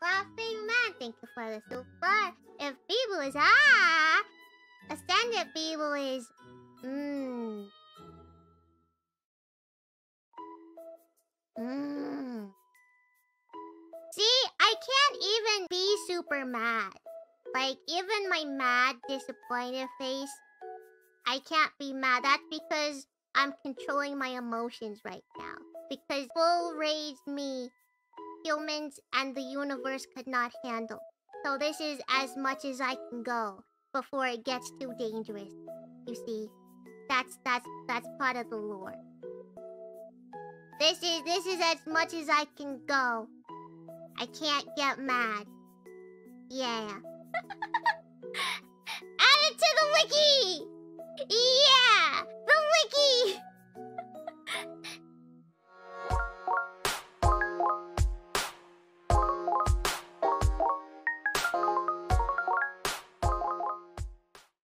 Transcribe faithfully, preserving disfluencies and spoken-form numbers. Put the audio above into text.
Laughing Man, thank you for the super. If Biboo is ah, Ascendant Biboo is mmm. Mmm. See, I can't even be super mad. Like, even my mad, disappointed face, I can't be mad. That's because I'm controlling my emotions right now. Because full rage me, humans and the universe could not handle. So this is as much as I can go before it gets too dangerous. You see, that's that's that's part of the lore. This is this is as much as I can go. I can't get mad. Yeah. Add it to the wiki! Yeah! The wiki!